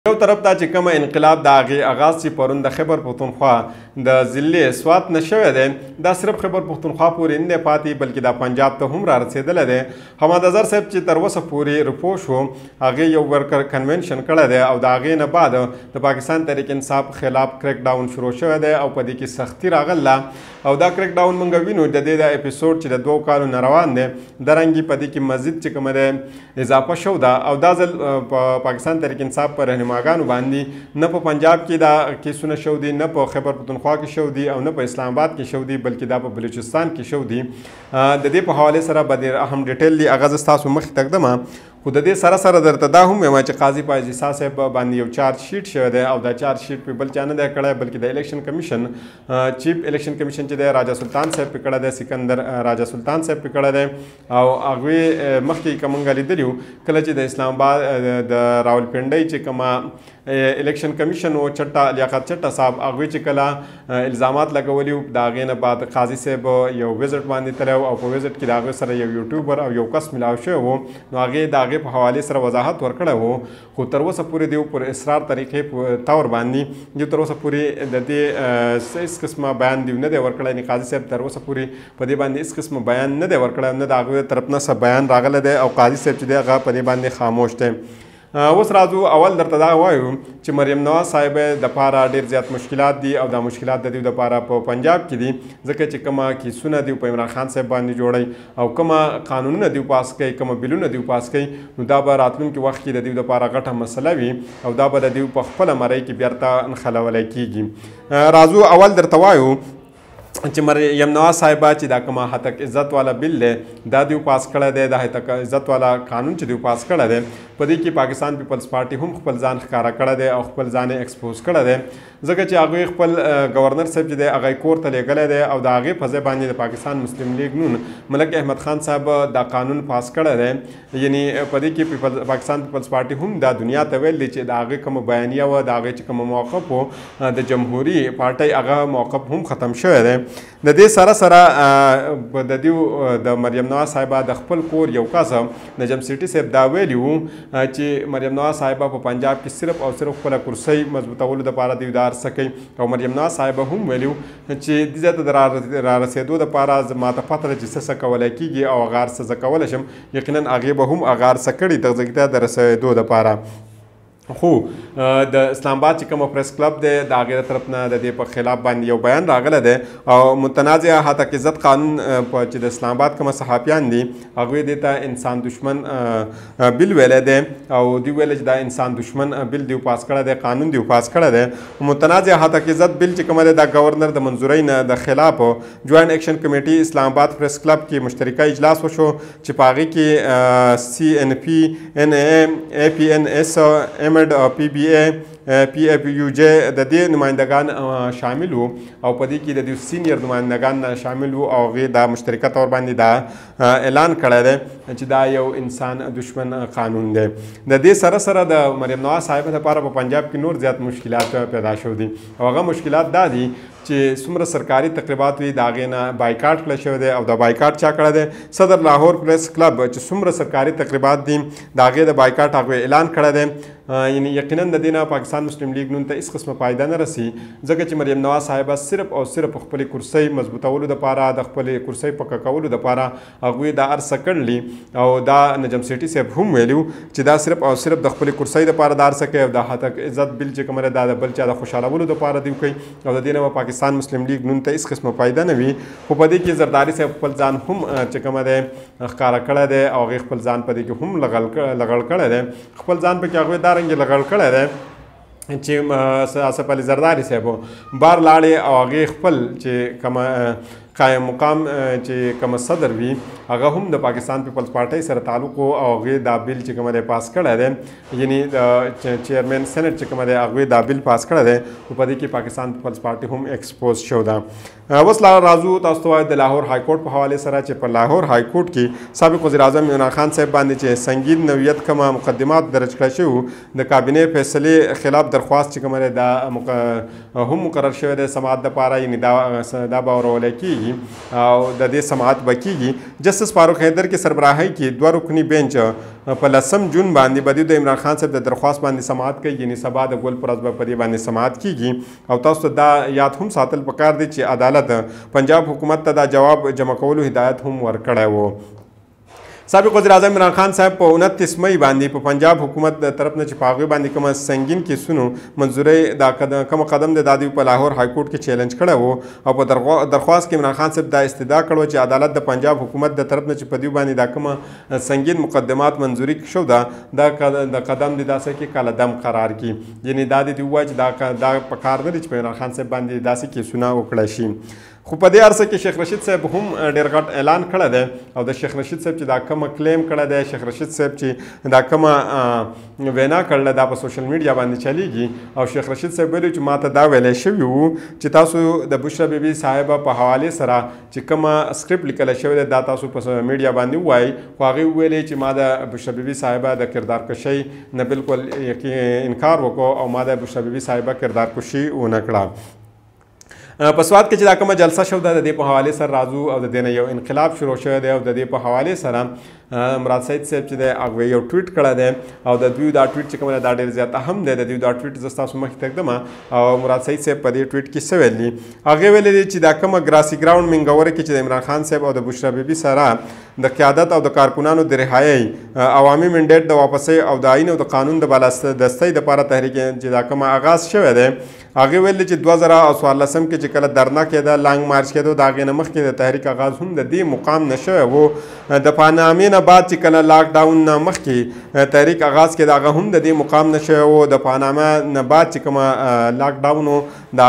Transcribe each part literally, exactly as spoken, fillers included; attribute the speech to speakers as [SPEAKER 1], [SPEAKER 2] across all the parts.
[SPEAKER 1] یو طرف ته چې کوم انقلاب د هغې آغاز چې پرون د خیبر پښتونخوا د ضلع سوات نه شوی دی دا صرف خیبر پښتونخوا پورې نه دی پاتې بلکې دا پنجاب ته هم را رسېدلی دی. حماد اظهر صاحب چې تر اوسه پورې رپو شو هغې یو ورکر کنونشن کړی دی او د هغې نه بعد د پاکستان تحریک انصاف خلاف کرک ډاون شروع شوی دی او په دې کې سختي راغله او دا کرک ډاون موږ وینو د دې د اپیسوډ چې د دوو کالو نه روان دی درنګې په دې کې مزید چې کومه دی اضافه شو ده او دا ځل په پاکستان تحریک انصاف په رهنماګانو باندې نه په پنجاب کې دا کیسونه شو دي نه په خیبر پښتونخوا کې شو دي او نه په اسلام آباد کې شو دي بلکې دا په بلوچستان کې شو دي. د دې په حوالې سره به ډېر اهم ډیټیل دی هغه زه ستاسو مخې ته ږدم خو د دې سره سره درته دا هم وایم چې قاضي فایض عیسی صاحب باندې یو چارج شیټ شوی دی او دا چارج شیټ په بل چا نه دی کړی بلکې د الیکشن کمیشن چیف الیکشن کمیشن چې دی راجا سلطان صاحب پې کړی دی سکندر راجا سلطان صاحب پې کړی دی او هغوی مخکې که موږ لیدلي وو کله چې د اسلام آباد د راولپنډۍ چې کومه الیکشن کمیشن و چټه لیاقت چټه صاحب هغوی چې کله الزامات لګولي وو د هغې نه بعد قاضي صاحب یو وزټ باندې تللی او په وزټ کې د هغوی سره یو یوټیوبر او یو کس ملاو شوی و نو هغې د هغې په حوالې سره وضاحت ورکړی و خو تر اوسه پورې دیو پر اصرار طریقې په طور باندې یو تر اوسه پورې د دې هېڅ قسمه بیان دیو نه دی ورکړی یعنې قاضي صاحب تر اوسه پورې په دې باندې هېڅ قسمه بیان نه دی ورکړی نه د هغوی طرف نه څه بیان راغلی دی او قاضي صاحب چې دی هغه په دې باندې خاموش دی. اوس راځو اول درته دا وایو چې مریم نواز صاحبې دپاره ډېر زیات مشکلات دي او دا مشکلات د دوی دپاره په پنجاب کې دي ځکه چې کومه کیسونه دوی په عمران خان صاحب باندې جوړوي او کومه قانونونه دوی پاس کوي کومه بیلونه دوی پاس کوي نو دا به راتلونکي وخت کې د دوی دپاره غټه مسله وي او دا به د دوی په خپله مرۍ کې بیرته نښلولی کېږي. راځو اول درته وایو چې مریم نواز صاحبه چې دا کومه هتک عزت والا بل دی دا دوی پاس کړی دی د هتک عزت والا قانون چې دوی پاس کړی دی په دې کې پاکستان پیپلز پارټي هم خپل ځان ښکاره کړی دی او خپل ځان یې ایکسپوز کړی دی ځکه چې هغوی خپل ګورنر صاحب چې دی هغه یې کور ته لیږلی دی او د هغې په ځای باندې د پاکستان مسلم لیګ نون ملک احمد خان صاحب دا قانون پاس کړی دی یعنې په دې کې پیپل پاکستان پیپلز پارټي هم دا دنیا ته ویل دی چې د هغې کومه بیانیه وه د هغې چې کومه موقف و د جمهوري پارټۍ هغه موقف هم ختم شوی دی. د دې سره سره د دې د مریم نواز صاحبه د خپل کور یو کس نجم سیټي صاحب دا ویلي وو چې مریم نواز صاحبه په پنجاب کې صرف او صرف خپله کرسۍ مضبوطولو دپاره دوی دا هر څه کوي او مریم نواز صاحبه هم ویلي وو چې دې ځای ته د را رسېدو دپاره ماته پته ده چې څه څه کولی کېږي او هغه هر څه زه کولی شم یقینا هغې به هم هغه هر څه کړي دغه ځای ته د رسېدو دپاره. خو د اسلام آباد چې کومه پریس کلب دی د هغې د طرف نه د دې په خلاف باندې یو بیان راغلی دی او متنازع هتک عزت قانون چې د اسلام آباد کومه صحافیان دي هغوی دې ته انسان دشمن بل ویلی دی او دوی ویلی چې دا انسان دشمن بل دیو پاس کړی دی قانون دیو پاس کړی دی. متنازع هتک عزت بل چې کومه دی دا ګورنر د منظورۍ نه د خلاف جوائنټ ایکشن کمیټي اسلام آباد پریس کلب کې مشترکه اجلاس وشو چې په هغې کې سی ان پی ان اے اے پی ان ایس ایم پی بی اے پی اے پی یو جے د دې نمایندګان شامل وو او په دې کې د دوی سینیر نمایندګان شامل وو او هغې دا مشترکه طور باندې دا اعلان کړی دی چې دا یو انسان دشمن قانون دی. د دې سره سره د مریم نواز صاحبه دپاره په پنجاب کې نور زیات مشکلات پیدا شوي دي او هغه مشکلات دا دي چې څومره سرکاري تقریبات وي د هغې نه بایکاټ کړی شوی دی او دا بایکاټ چا کړی دی صدر لاهور پریس کلب چې څومره سرکاري تقریبات دي د هغې د بایکاټ هغوی اعلان کړی دی. یعنی یقینا د دې نه پاکستان مسلم لیګ نون ته هېڅ قسمه فایده نه رسي ځکه چې مریم نواز صاحبه صرف او صرف خپلې کرسۍ مضبوطولو دپاره د خپلې کرسۍ پکه کولو دپاره هغوی دا هر څه کړلي او دا نجم سیټي صاحب هم ویلي وو چې دا صرف او صرف د خپلې کرسۍ دپاره دا هر څه کوي او د هتک عزت بل چې کومه دا د بل چا د خوشحالولو دپاره دوی کوي او د دې نه به پاکستان مسلم لیګ نون ته هېڅ قسمه فایده نه وي. خو په دې کې زرداري صاحب خپل ځان هم چې کومه دی ښکاره کړی دی او هغې خپل ځان په دې کې هم لغړ کړی دی خپل ځان پکې هغوی دا رنګې لغړ کړی دی چې آصف علي زرداري صاحب بار لاړې او هغې خپل چې کومه قایم مقام چې کومه صدر وي هغه هم د پاکستان پیپلز پارټۍ سره تعلق و او هغې دا بل چې کومه دی پاس کړی دی یعنې د چیرمین سینټ چې کومه دی هغوی دا بل پاس کړی دی خو په دې کې پاکستان پیپلز پارټي هم ایکسپوز شو ده. اوس راځو تاسو ته وایو د لاهور های کورټ په حوالې سره چې په لاهور های کورټ کې سابق وزیر اعظم عمران خان صاحب باندې چې سنګین نوعیت کومه مقدمات درج کړی شوي د کابینې فیصلې خلاف درخواست چې کومه دی دا هم مقرر شوی دی سماعت دپاره یعنې دا دا به اورولی کېږي کیږي او د دې سماعت به کیږي. جسټس فاروق حیدر کې سربراهۍ کې دوه رکني بینچ په لسم جون باندې به د عمران خان صاحب د درخواست باندې سماعت کوي، یعنی سبا د ګل پر ورځ به په دې باندې سماعت کیږي. او تاسو ته دا یاد هم ساتل پکار دی چې عدالت پنجاب حکومت ته دا جواب جمع کولو هدایت هم ورکړی و. سابق وزیر اعظم عمران خان صاحب په انتیس مئی باندې په پنجاب حکومت د طرف نه چې په هغوی باندې کومه سنګین کیسونو منظورۍ دا کومه قدم دی دا دوی په لاهور های کورټ کې چیلنج کړی و او په درخواست کې عمران خان صاحب دا استدعا کړې وه چې عدالت د پنجاب حکومت د طرف نه چې په دوی باندې دا کومه سنګین مقدمات منظوري شو ده دا د قدم دی داسې کې کاله دم قرار کړي، یعنی دا دې ووایي چې دا دا په کار نه دی چې په عمران خان صاحب باندې داسې کیسونه وکړی شي. خو په دې عرصه کې شیخ رشید صاحب هم ډېر غټ اعلان کړی دی او د شیخ رشید صاحب چې دا کومه کلیم کړی دی، شیخ رشید صاحب چې دا کومه وینا کړله دا په سوشل میډیا باندې چلیږي او شیخ رشید صاحب ویلي چې ماته دا ویلی شوي وو چې تاسو د بشرا بیبي صاحبه په حوالې سره چې کومه سکرپټ لیکلی شوی دی دا تاسو په میډیا باندې ووایي. خو هغې وویلې چې ما د بشرا بیبي صاحبه د کردار کشۍ نه بالکل انکار وکړو او ما د بشرا بیبي صاحبه کردار کشي ونه کړه. په سوات کې چې دا کومه جلسه شو ده د دې په حوالې سره راځو او د دې نه یو انقلاب شروع شوی دی او د دې په حوالې سره مراد سعید صاحب چې دی هغه یو ټویټ کړی دی او د دوی دا ټویټ چې کومه دا ډېر زیات اهم دی. د دوی دا ټویټ زه ستاسو مخکې تږدم او مراد سعید صاحب په دې ټویټ کې څه ویل دي. هغې ویلي دي چې دا کومه ګراسي ګراونډ منګوره کې چې د عمران خان صاحب او د بشرا بیبي سره د قیادت او د کارکونانو د رهایۍ عوامي منډیټ د واپسۍ او د آئین او د قانون د بالادستۍ دپاره تحریک چې دا کومه آغاز شوی دی هغې ویل چې دوه زره او څوارلسم کې چې کله درنا کېده لانګ مارچ کېدو د هغې نه مخکې د تحریک آغاز هم د دې مقام نه شوی و. د پانامې نه بعد چې کله لاک ډاون نه مخکې تحریک آغاز کېده هغه هم د دې مقام نه شوی و. د پاناما نه بعد چې کومه لاک ډاون و د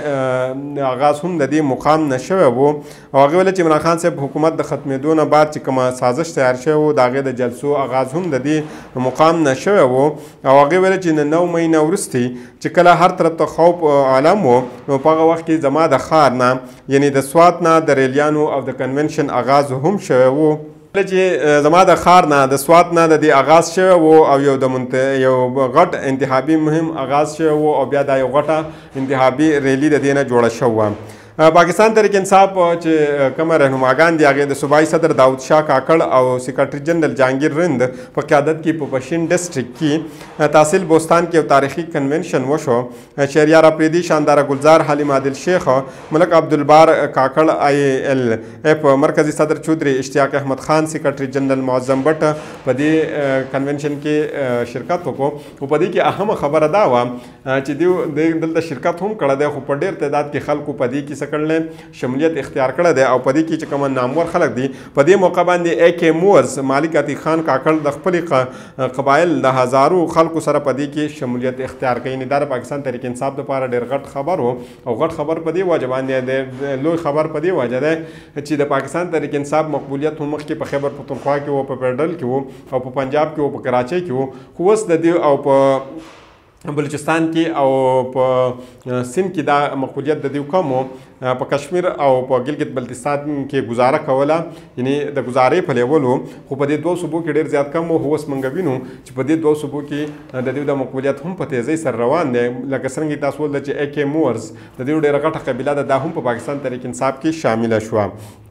[SPEAKER 1] هغې آغاز هم د دې مقام نه شوی و. او هغې ویل چې عمران خان صاحب حکومت د ختمېدو نه بعد چې کومه سازش تیار شوی و د هغې د جلسو آغاز هم د دې مقام نه شوی و. او هغې ویل چې نو مۍ نه وروستې چې کله هر طرف ته خوف عالم و نو په هغه وخت کې زما د ښار نه یعنی د سوات نه د ریلیانو او د کنونشن آغاز هم شوی و. چې زما د ښار نه د سوات نه د دې آغاز شوی و او یو د یو غټ انتخابي مهم آغاز شوی و او بیا دا یو غټه انتخابي ریلي د دې نه جوړه شوې وه. پاکستان تحریک انصاف چې کومه رهنماګان دي هغې د صوبایي صدر داود شاه کاکړ او سیکرټري جنرال جهانګیر رند په قیادت کې په پشین ډسټرکټ کې تحصیل بوستان کې یو تاریخي کنونشن وشو. شهریار اپریدي، شانداره گلزار، حلیم عادل شیخ، ملک عبدالبار کاکړ، آی ایل ایف مرکزی صدر چودھری اشتیاق احمد خان، سیکرټري جنرال معظم بټ په دې کنونشن کې شرکت وکړو. او په دې کې اهمه خبره دا وه چې دوی دلته شرکت هم کړی دی خو په ډېر تعداد کې خلکو په دې کې کړل شمولیت اختیار کړی دی او په دې کې چې کوم نامور خلک دي په دې موقع باندې اے کے موورز مالک عتیق خان کاکړ د خپلې قبایل د هزارو خلکو سره په دې کې شمولیت اختیار کوي. دا د پاکستان تحریک انصاف دپاره ډېر غټ خبر و او غټ خبر په دې وجه باندې دی لوی خبر په دې وجه دی چې د پاکستان تحریک انصاف مقبولیت هم مخکې په خیبر پختونخوا کې و، په پیډل کې و او په پنجاب کې و، په کراچۍ کې و. خو اوس د دې او په بلوچستان کې او په سند کې دا مقبولیت د دې کم و. په کشمیر او په ګلګت بلتستان کې ګزاره کوله یعنی د ګزارې په لیول و. خو په دې دوه صوبو کې ډېر زیات کم و. خو اوس موږ وینو چې په دې دوه صوبو کې د دوی د مقبولیت هم په تیزۍ سره روان دی. لکه څرنګه تاسو ولده چې اے کے موورز د دوی ډېره غټه قبیله ده دا هم په پاکستان تحریک انصاف کې شامله شوه.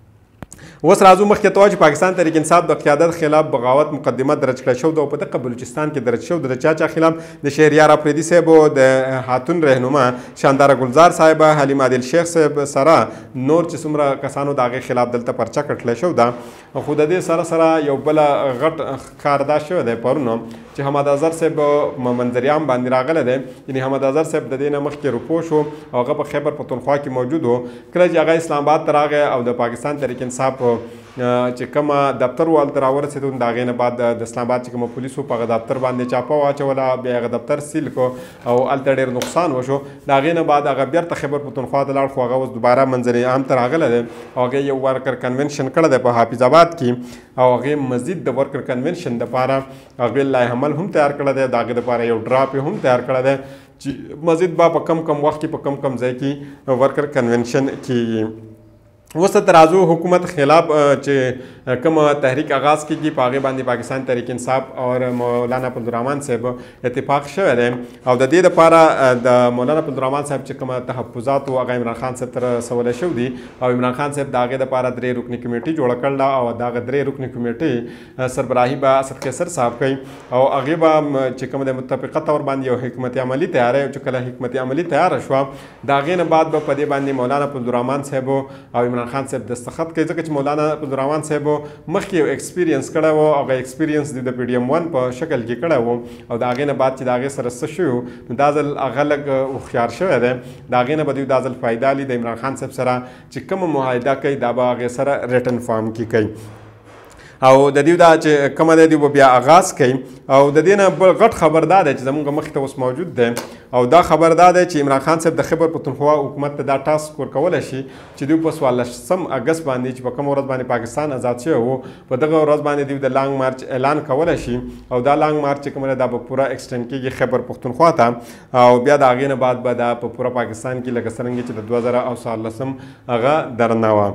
[SPEAKER 1] اوس راځو مخکې ته وایي چې پاکستان تحریک انصاف د قیادت خلاف بغاوت مقدمه درج کړی شوې ده او په دغه بلوچستان کې درج شوې ده. د چا چا خلاف؟ د شهریار اپریدي صاحب او د هاتون رهنما شانداره گلزار صاحب، حلیم عادل شیخ صاحب سره نور چې څومره کسانو د هغې خلاف دلته پرچه کټلی شوې ده. خو د دې سره سره یو بله غټ ښکار دا شوی دی پرون چې حمد اظهر صاحب منظریام باندې راغلی دی. یعنې حمد اظهر صاحب د دې نه مخکې رپو شو او هغه په خیبر پختونخوا کې موجود و. کله چې هغه اسلام آباد ته راغی او د پاکستان تحریک انصاف چې کومه دفتر و هلته راورسېدو د هغې نه بعد د اسلام آباد چې کومه پولیسو په هغه دفتر باندې چاپه واچوله، بیا هغه دفتر سیل کړو او هلته ډېر نقصان وشو. د هغې نه بعد هغه بیرته خیبر پختونخوا ته لاړ خو هغه اوس دوباره منظر عام ته راغلی دی او هغې یو ورکر کنونشن کړی دی په حافظ آباد کې او هغې مزید د ورکر کنونشن دپاره هغې لایحه عمل هم تیار کړی دی. د هغې دپاره یو ډراپ هم تیار کړی دی چې مزید به په کم کم وخت کې په کم کم ځای کې ورکر کنونشن کېږي. اوس د ترازو حکومت خلاف چې کوم تحریک آغاز کیږي په هغې باندې پاکستان تحریک انصاف او مولانا عبدالرحمن صاحب اتفاق شوی دی او د دې دپاره د مولانا عبدالرحمن صاحب چې کومه تحفظات و هغه عمران خان صاحب ته رسولی شوي دي او عمران خان صاحب د هغې دپاره درې رکني کمیټې جوړه کړله او د هغه درې رکني کمیټې سربراهي به اسد قیصر صاحب کوي او هغې به چې کوم د متفقه طور باندې یو حکمت عملي تیاروي او چې کله حکمت عملي تیاره شوه د هغې نه بعد به په دې باندې مولانا عبدالرحمن صاحب او عمران خان صاحب دستخط کوي ځکه چې مولانا عبدالرحمن صاحب مخکې یو ایکسپیرینس کړی و هغه ایکسپیرینس د پی ډي ایم ون په شکل کې کړی و او د هغې نه بعد چې د هغې سره څه شوي نو دا ځل هغه لږ هوښیار شوی دی د هغې نه به دوی دا ځل فایده لي د عمران خان صاحب سره چې کومه معاهده کوي دا به هغې سره ریټن فارم کې کوي او د دې دا چې کومه دی دوی به بیا آغاز کوي او د دې نه بل غټ خبر دا دی چې زموږ مخې ته اوس موجود دی او دا خبر دا دی چې عمران خان صاحب د خیبر پښتونخوا حکومت ته دا ټاسک ورکولی شي چې دوی په څوارلسم اګست باندې چې په کومه ورځ باندې پاکستان آزاد شوی و په دغه ورځ باندې دوی د لانګ مارچ اعلان کولی شي او دا لانګ مارچ چې کومه دا به پوره ایکسټینډ کېږي خیبر پښتونخوا ته او بیا د هغې نه بعد به دا په پوره پاکستان کې لکه څرنګه چې د دوه زره او څوارلسم هغه درنه وه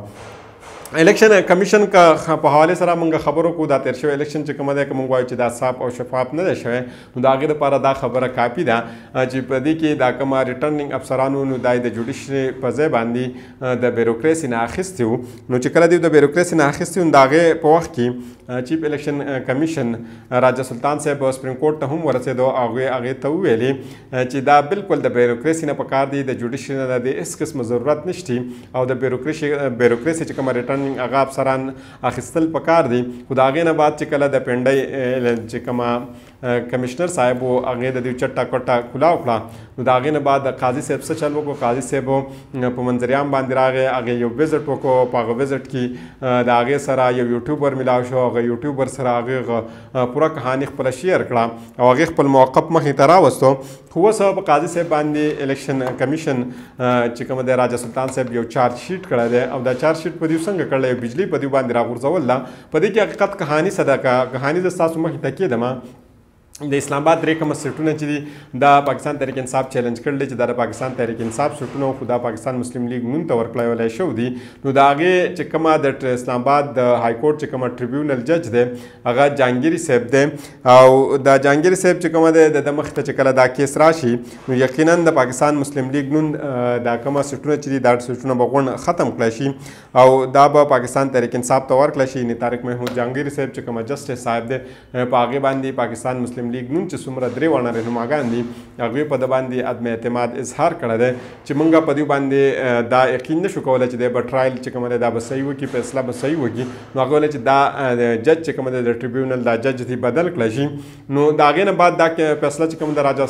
[SPEAKER 1] الیکشن کمیشن کا په حواله سره موږ خبرو کو دا تیر شوی الیکشن چې کومه ده که موږ وایو چې دا صاف او شفاف نه دی شوی نو د هغې دپاره دا خبره کافي ده چې په دې کې دا کومه ریټرنینګ افسرانو نو دا د جوډیشري په ځای باندې د بیروکراسي نه اخیستي وو نو چې کله دوی د بیروکراسي نه اخیستي وو نو د هغې په وخت کې چیف الیکشن کمیشن راجا سلطان صاحب سپریم کورټ ته هم ورسېدو هغې هغې ته وویلې چې دا بالکل د بیروکراسي نه پکار دی د جوډیشري نه د هېڅ قسمه ضرورت نشتی او د بیروکراسي بیروکراسي چې کومه ریټرن هغه افسران اخیستل پکار دي خو د هغې نه بعد چې کله د پنډۍ چې کومه کمشنر صاحب و هغې د دوی چټه کوټه کلاو کړه نو د هغې نه بعد قاضي صاحب څه چل وکړو قاضي صاحب په منظریام باندې راغی هغې یو وزټ وکړو په هغه وزټ کې د هغې سره یو یوټیوبر میلاو شو هغه یوټیوبر سره هغې پوره کهاني خپله شیر کړه او هغې خپل موقف مخې ته راوستو خو اوس په قاضي صاحب باندې الیکشن کمیشن چې کومه دی راجا سلطان صاحب یو چارج شیټ کړی دی او دا چارج شیټ په دوی څنګه کړی بجلی په دوی باندې راغورځول ده په دې کې حقیقت کهاني څه ده کهاني زه ستاسو مخې ته کېدم د اسلام آباد درې کومه سیټونه چې دي دا پاکستان تحریک انصاف چیلنج کړل چې دا د پاکستان تحریک انصاف سیټونه خو دا پاکستان مسلم لیگ نوم ته ورکړی شوی دي نو د هغې چې کومه د اسلام آباد د های کورټ چې کومه ټریبیونل جج دی هغه جهانګیري صاحب دی او دا جهانګیري صاحب چې کومه دی د ده مخې ته چې کله دا کیس راشي نو یقینا د پاکستان مسلم لیگ نوم دا کومه سیټونه چې دي دا سیټونه به غونډ ختم کړی شي او دا به پاکستان تحریک انصاف ته ورکړی شي یعنې طارق محمود جهانګیري صاحب چې کومه جسټس صاحب دی په هغې باندې پاکستان مسلم لیگ نوم چې څومره درې واړه رهنماګان دي هغوی په ده باندې عدم اعتماد اظهار کړی دی چې موږ په دوی باندې دا یقین نشو کولی چې دی به ټرایل چې کومه دی دا به صحیح وکړي فیصله به صحیح وکړي نو هغه ویل چې دا جج چې کومه دی د ټریبیونل دا جج دی بدل کړی شي نو د هغې نه بعد دا فیصله چې کومه ده راجا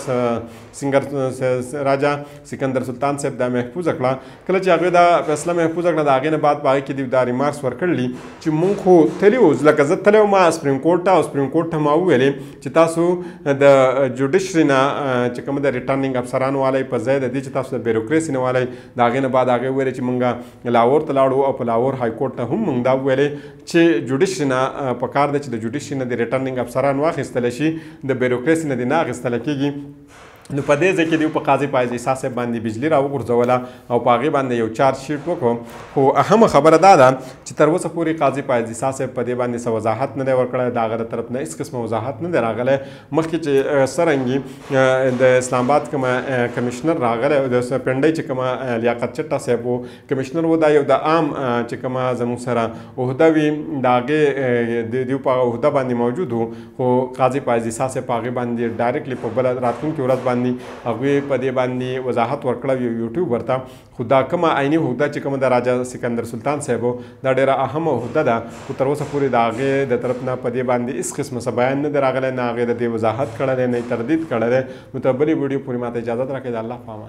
[SPEAKER 1] سنگر راجا سکندر سلطان صاحب دا محفوظه کړه کله چې هغوی دا فیصله محفوظه کړه د هغې نه بعد په هغې کې دوی دا ریمارکس ورکړلي چې موږ خو تللي وو لکه زه تللی وم سپریم کورټ ته او سپریم کورټ ته ما وویلې چې تاسو د جوډیشري نه چې کومه د ریټرنینګ افسران والی په ځای د دې چې تاسو د بیروکراسي نه والی د هغې نه بعد هغې ویلې چې موږ لاهور ته لاړو او په لاهور های کورټ ته هم موږ دا وویلې چې جوډیشري نه پکار دی چې د جوډیشري نه د ریټرنینګ افسران واخیستلی شي د بیروکراسي نه دې نه اخیستلی کېږي نو په دې ځای کې دوی په قاضي فایض عیسی صاحب باندې بجلي راوغورځوله او په هغې باندې یو چارج شیټ وکړو خو اهمه خبره دا ده چې تر اوسه پورې قاضي فایض عیسی صاحب په دې باندې څه وضاحت نه دی ورکړی د هغه د طرف نه هېڅ قسمه وضاحت نه دی راغلی مخکې چې څرنګې د اسلام آباد کومه کمیشنر راغلی د پنډۍ چې کومه لیاقت چټه صاحب و کمیشنر و دا یو د عام چې کومه زموږ سره عهده وي د هغې د دوی په عهده باندې موجود و خو قاضي فایض عیسی صاحب په هغې باندې ډایرکټلی په بله راتلونکې ورځ باندې هغوی په دې باندې وضاحت ورکړی یو یوټیوبر ته خو دا کومه عیني عهده چې کومه د راجا سکندر سلطان صاحب دا ډېره اهمه عهده ده خو تر اوسه پورې د هغې د طرف نه په دې باندې هېڅ قسمه څه بیان نه دی راغلی نه هغې د دې وضاحت کړی دی نه یې تردید کړی دی نو ته بلې ویډیو پورې ماته اجازت راکړئ د الله په امان